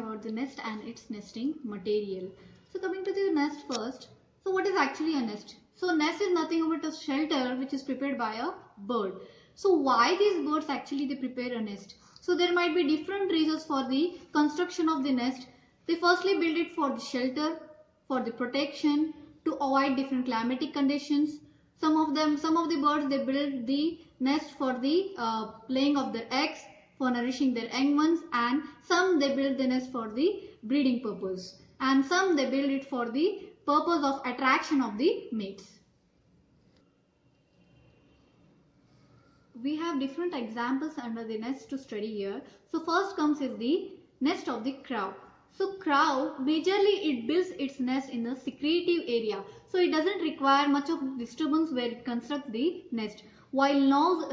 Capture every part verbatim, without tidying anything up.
about the nest and its nesting material. So coming to the nest first. So what is actually a nest? So nest is nothing but a shelter which is prepared by a bird. So why these birds actually they prepare a nest? So there might be different reasons for the construction of the nest. They firstly build it for the shelter, for the protection, to avoid different climatic conditions. Some of them, some of the birds they build the nest for the uh, laying of their eggs, for nourishing their young ones, and some they build the nest for the breeding purpose, and some they build it for the purpose of attraction of the mates. We have different examples under the nest to study here. So first comes is the nest of the crow. So crow majorly it builds its nest in a secretive area. So it doesn't require much of disturbance where it constructs the nest. While now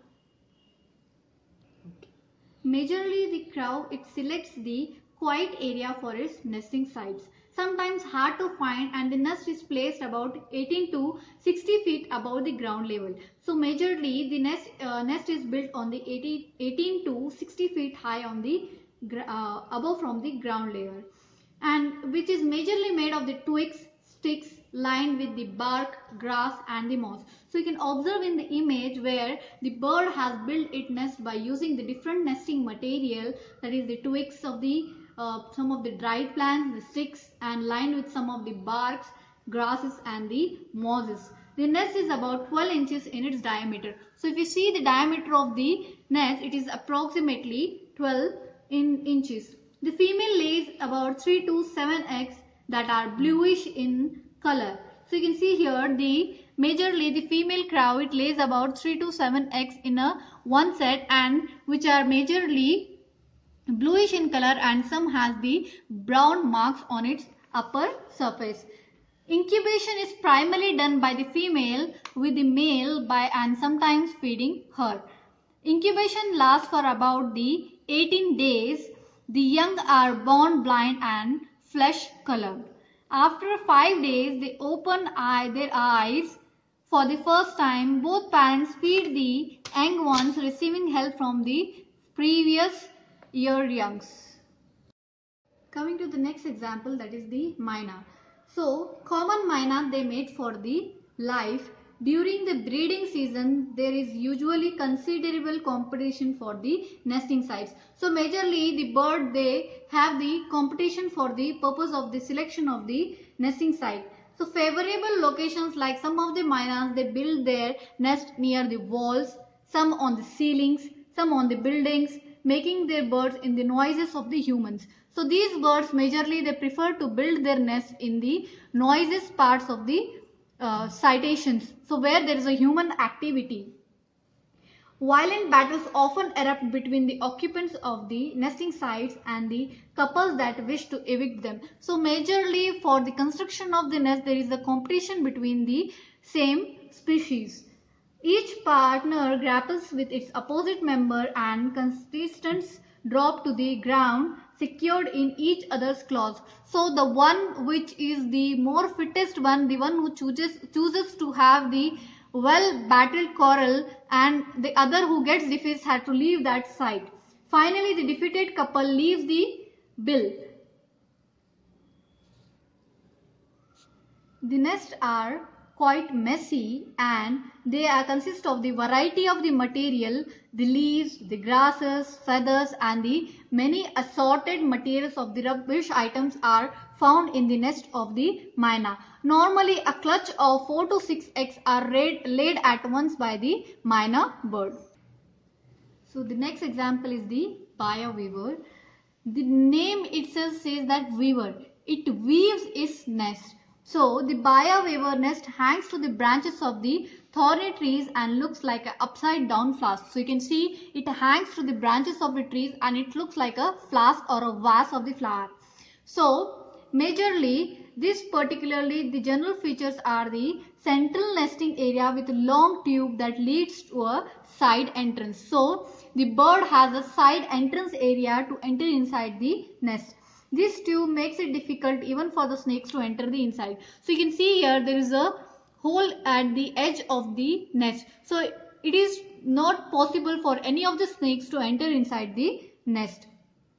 majorly the crow it selects the quiet area for its nesting sites. Sometimes hard to find, and the nest is placed about eighteen to sixty feet above the ground level. So majorly the nest uh, nest is built on the eighteen to sixty feet high on the uh, above from the ground level, and which is majorly made of the twigs, sticks lined with the bark, grass and the moss. So you can observe in the image where the bird has built its nest by using the different nesting material, that is the twigs of the uh, some of the dried plants, the sticks, and lined with some of the barks, grasses and the mosses. The nest is about twelve inches in its diameter. So if you see the diameter of the nest, it is approximately twelve in inches. The female lays about three to seven eggs that are bluish in color. So you can see here the majorly the female crow it lays about three to seven eggs in a one set, and which are majorly bluish in color, and some has the brown marks on its upper surface. Incubation is primarily done by the female with the male by and sometimes feeding her. Incubation lasts for about the eighteen days. The young are born blind and flesh colored. After five days, they open eye, their eyes for the first time. Both parents feed the young ones, receiving help from the previous year youngs. Coming to the next example, that is the myna. So common myna they mate for the life. During the breeding season, there is usually considerable competition for the nesting sites. So majorly the bird they have the competition for the purpose of the selection of the nesting site. So favorable locations, like some of the mynas they build their nest near the walls, some on the ceilings, some on the buildings, making their birds in the noises of the humans. So these birds majorly they prefer to build their nest in the noisiest parts of the uh, citations, so where there is a human activity. Violent battles often erupt between the occupants of the nesting sites and the couples that wish to evict them. So majorly for the construction of the nest there is a competition between the same species. Each partner grapples with its opposite member and contestants drop to the ground secured in each other's claws. So the one which is the more fittest one, the one who chooses, chooses to have the well battled quarrel, and the other who gets defeated had to leave that site. Finally, the defeated couple leaves the bill. The nests are quite messy, and they are consist of the variety of the material, the leaves, the grasses, feathers and the many assorted materials of the rubbish items are found in the nest of the myna. Normally a clutch of four to six eggs are laid, laid at once by the myna bird. So the next example is the Baya weaver. The name itself says that weaver. It weaves its nest. So the Baya weaver nest hangs to the branches of the thorny trees and looks like an upside down flask. So you can see it hangs to the branches of the trees and it looks like a flask or a vase of the flower. So majorly this particularly the general features are the central nesting area with a long tube that leads to a side entrance. So the bird has a side entrance area to enter inside the nest. This tube makes it difficult even for the snakes to enter the inside. So you can see here there is a hole at the edge of the nest. So it is not possible for any of the snakes to enter inside the nest.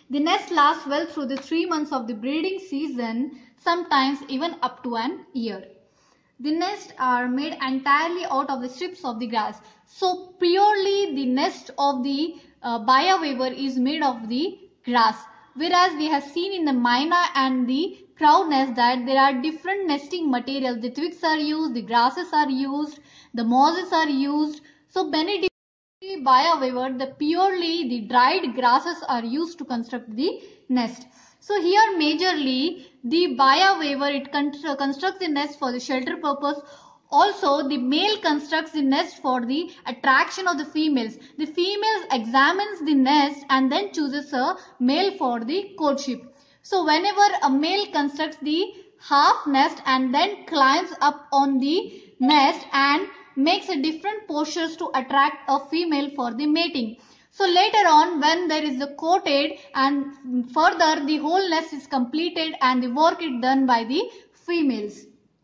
The nest lasts well through the three months of the breeding season, sometimes even up to an year. The nests are made entirely out of the strips of the grass. So purely the nest of the uh, bivalve is made of the grass. Whereas we have seen in the myna and the crow nest that there are different nesting materials. The twigs are used, the grasses are used, the mosses are used. So many bivalve, the purely the dried grasses are used to construct the nest. So here majorly the bivalve, it constructs the nest for the shelter purpose. Also the male constructs the nest for the attraction of the females. The females examines the nest and then chooses a male for the courtship. So whenever a male constructs the half nest and then climbs up on the nest and makes a different postures to attract a female for the mating. So later on, when there is a coated and further the whole nest is completed and the work is done by the females.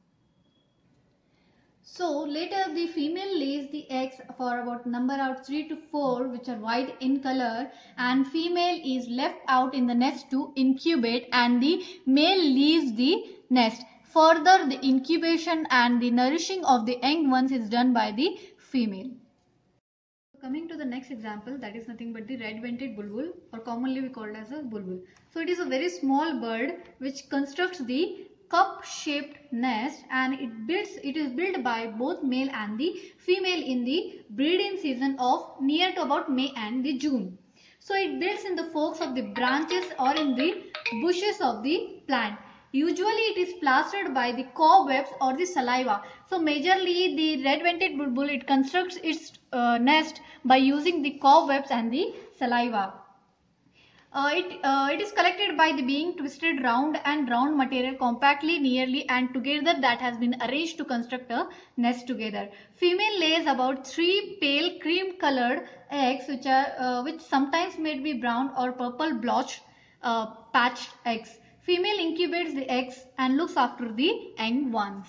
So later the female lays the eggs for about number out three to four, which are white in color, and female is left out in the nest to incubate and the male leaves the nest. Further, the incubation and the nourishing of the young ones is done by the female. Coming to the next example, that is nothing but the red-vented bulbul, or commonly we call it as a bulbul. So it is a very small bird which constructs the cup-shaped nest, and it builds. It is built by both male and the female in the breeding season of near to about May and the June. So it builds in the forks of the branches or in the bushes of the plant. Usually it is plastered by the cobwebs or the saliva. So majorly the red-vented bulbul, it constructs its uh, nest by using the cobwebs and the saliva. Uh, it, uh, it is collected by the being twisted round and round material compactly, nearly and together that has been arranged to construct a nest together. Female lays about three pale cream colored eggs, which are uh, which sometimes may be brown or purple blotched uh, patched eggs. Female incubates the eggs and looks after the young ones.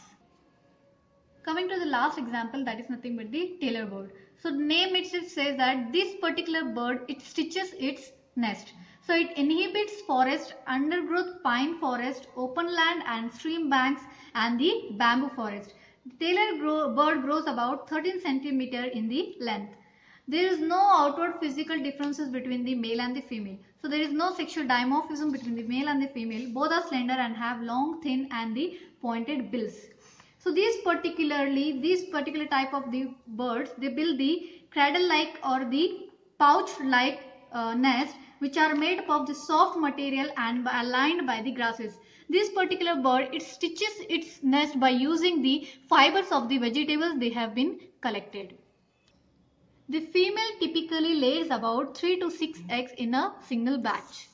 Coming to the last example, that is nothing but the tailor bird. So the name itself says that this particular bird, it stitches its nest. So it inhabits forest, undergrowth, pine forest, open land and stream banks and the bamboo forest. The tailor grow, bird grows about thirteen centimeters in the length. There is no outward physical differences between the male and the female. So there is no sexual dimorphism between the male and the female. Both are slender and have long, thin and the pointed bills. So these particularly, these particular type of the birds, they build the cradle-like or the pouch-like uh, nest, which are made up of the soft material and aligned by the grasses. This particular bird, it stitches its nest by using the fibers of the vegetables they have been collected. The female typically lays about three to six eggs in a single batch.